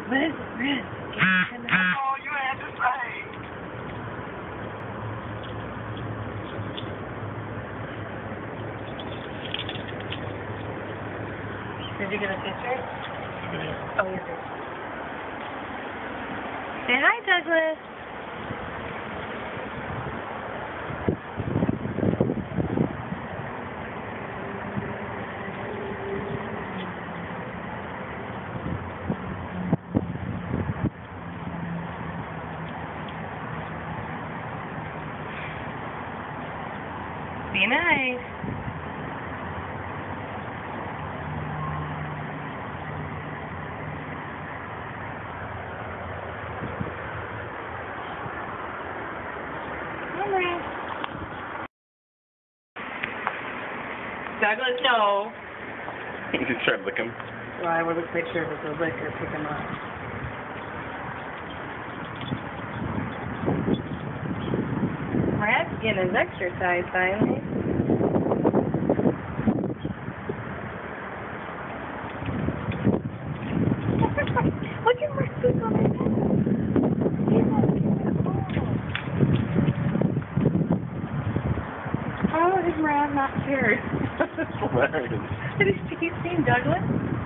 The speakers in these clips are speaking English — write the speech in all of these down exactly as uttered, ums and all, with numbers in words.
Mraz, Mraz. Oh, you had to say. Did you get a picture? Video. Oh, you did. Say hi, Douglas. Be nice. Come on. Douglas, no. You try to lick him. Well, I would make sure it was a lick or pick him up. Mraz getting his exercise finally. Look at Mraz on his head. He's not How is Mraz not scared? Hilarious. Did he keep seeing Douglas?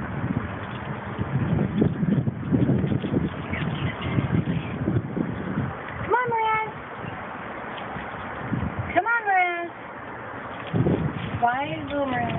Come on, Mraz. Come on, Mraz. Why is little Mraz?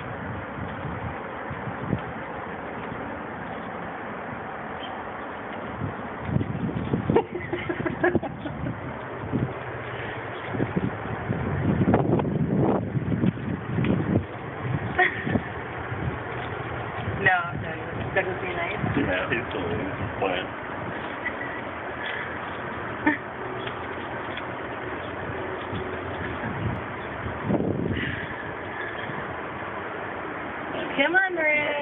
No, no, Douglas be nice. Yeah, he's still playing. Come on, Mraz.